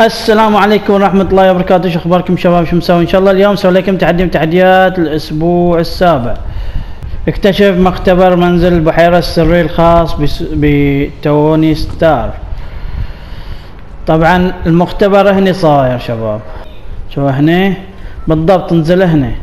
السلام عليكم ورحمة الله وبركاته. شو اخباركم شباب؟ شو مسوي؟ ان شاء الله اليوم سوي لكم تحدي من تحديات الاسبوع السابع. اكتشف مختبر منزل البحيرة السري الخاص بتوني ستار. طبعا المختبر هني صاير شباب، شو هني بالضبط، انزل هني.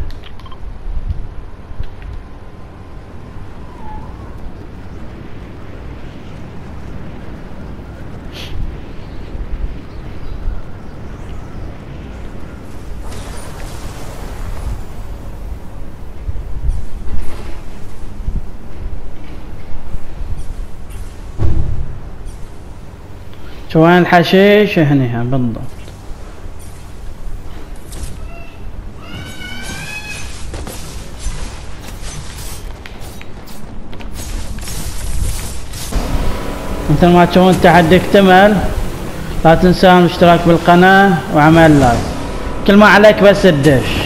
شو وين الحشيش؟ هني بالضبط. مثل ما تشوفون التحدي اكتمل. لا تنسون الاشتراك بالقناة وعمل لايك. كل ما عليك بس تدش.